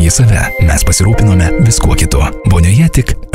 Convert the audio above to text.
apie save. Mes pasirūpinome viskuo kitu. Vonioje tik